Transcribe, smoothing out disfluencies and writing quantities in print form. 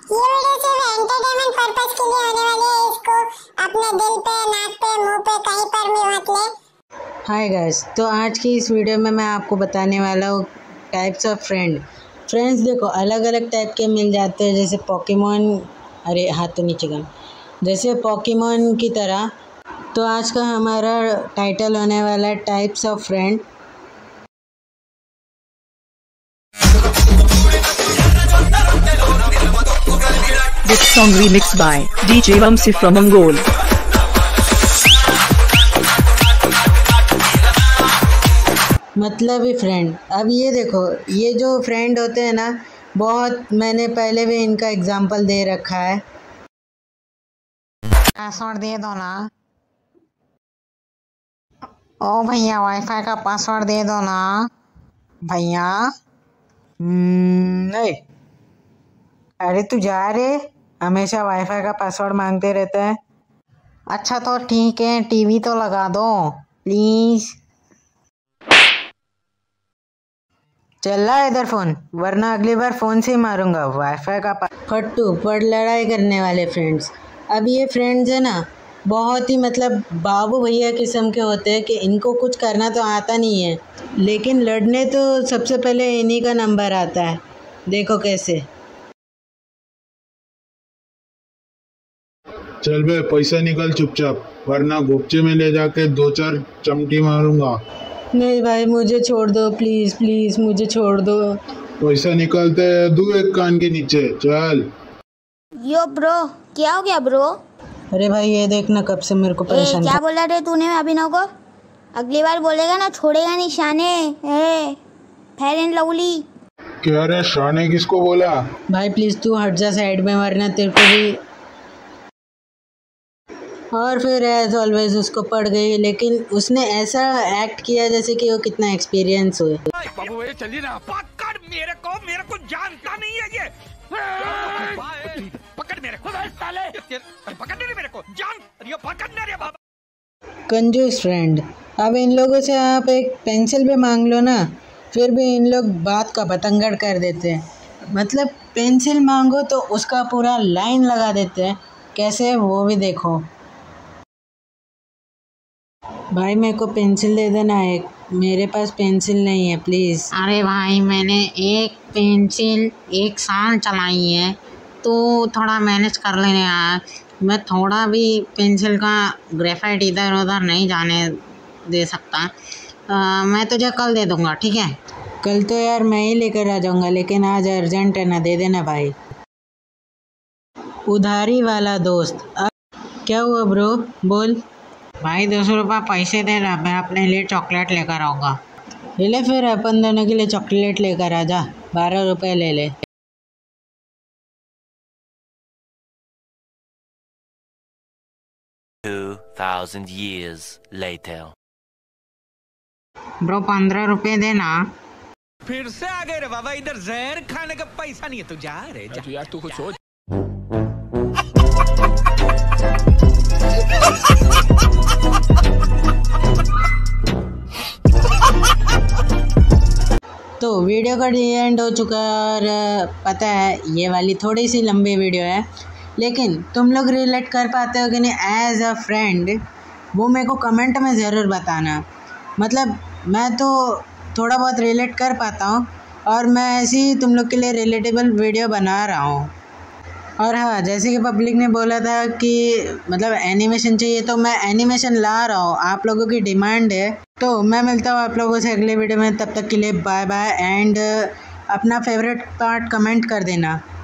ये वीडियो सिर्फ entertainment purpose के लिए होने वाली है। इसको अपने दिल पे, नाक पे, मुंह पे कहीं पर भी मत ले। हाय गाइस, तो आज की इस वीडियो में मैं आपको बताने वाला हूँ टाइप्स ऑफ फ्रेंड्स। देखो अलग अलग टाइप के मिल जाते हैं, जैसे पोकेमॉन, अरे हाथ तो नीचे कर, जैसे पोकेमॉन की तरह। तो आज का हमारा टाइटल होने वाला है types of friend. This song remixed by DJ Vamsi from Mongol. मतलब ही फ्रेंड। अब ये देखो, ये जो फ्रेंड होते हैं ना, बहुत मैंने पहले भी इनका एग्जांपल दे रखा है। पासवर्ड दे दो ना। ओ भैया, वाईफाई का पासवर्ड दे दो ना भैया। नहीं, अरे तू जा रे, हमेशा वाईफाई का पासवर्ड मांगते रहता है। अच्छा तो ठीक है, टीवी तो लगा दो प्लीज। चल रहा इधर फोन, वरना अगली बार फोन से ही मारूंगा। वाईफाई का फट्टू पड़ लड़ाई करने वाले फ्रेंड्स। अब ये फ्रेंड्स है ना, बहुत ही मतलब बाबू भैया किस्म के होते हैं कि इनको कुछ करना तो आता नहीं है, लेकिन लड़ने तो सबसे पहले इन्हीं का नंबर आता है। देखो कैसे। चल बे, पैसा निकल चुपचाप, वरना गुपचे में ले जाके 2-4 चमटी मारूंगा। नहीं भाई, मुझे छोड़ दो प्लीज प्लीज, मुझे छोड़ दो। पैसा निकलते दू एक कान के नीचे। चल। यो ब्रो, क्या हो गया ब्रो? अरे भाई ये देखना, कब से मेरे को परेशान क्या बोला रे तूने अभिनव को? अगली बार बोलेगा ना, छोड़ेगा नहीं शाने। Fair and Lovely. क्या रे, शाने किसको बोला? भाई प्लीज तू हट जा साइड में, वरना तेरे को भी। और फिर एज ऑलवेज उसको पड़ गई, लेकिन उसने ऐसा एक्ट किया जैसे कि वो कितना एक्सपीरियंस हुए। बाबू ये चलिए ना, पकड़ मेरे को जानता नहीं है ये। पकड़ मेरे को साले, पकड़ मेरे को जान, ये पकड़ने रे बाबा। कंजूस फ्रेंड। अब इन लोगों से आप एक पेंसिल भी मांग लो ना, फिर भी इन लोग बात का बतंगड़ कर देते हैं। मतलब पेंसिल मांगो तो उसका पूरा लाइन लगा देते हैं। कैसे, वो भी देखो। भाई मेरे को पेंसिल दे देना एक, मेरे पास पेंसिल नहीं है प्लीज़। अरे भाई, मैंने एक पेंसिल 1 साल चलाई है, तो थोड़ा मैनेज कर लेने यार। मैं थोड़ा भी पेंसिल का ग्रेफाइट इधर उधर नहीं जाने दे सकता। मैं तुझे कल दे दूंगा, ठीक है? कल तो यार मैं ही लेकर आ जाऊंगा, लेकिन आज अर्जेंट है ना, दे देना भाई। उधारी वाला दोस्त। अब क्या हुआ ब्रो, बोल। भाई 200 रुपये पैसे दे रहा, मैं अपने लिए चॉकलेट लेकर आऊँगा। ले फिर अपन दोनों के लिए चॉकलेट लेकर आ जा। 12 रुपये ले ले। $2,000 years later. ब्रो 15 रुपये देना। फिर से आ गए रे बाबा, इधर जहर खाने का पैसा नहीं है। तू जा रे जा। यार तू कुछ सोच। तो वीडियो का एंड हो चुका है, और पता है ये वाली थोड़ी सी लंबी वीडियो है, लेकिन तुम लोग रिलेट कर पाते हो कि नहीं एज अ फ्रेंड, वो मेरे को कमेंट में ज़रूर बताना। मतलब मैं तो थोड़ा बहुत रिलेट कर पाता हूँ, और मैं ऐसे ही तुम लोग के लिए रिलेटेबल वीडियो बना रहा हूँ। और हाँ, जैसे कि पब्लिक ने बोला था कि मतलब एनिमेशन चाहिए, तो मैं एनिमेशन ला रहा हूँ। आप लोगों की डिमांड है, तो मैं मिलता हूँ आप लोगों से अगले वीडियो में। तब तक के लिए बाय बाय, एंड अपना फेवरेट पार्ट कमेंट कर देना।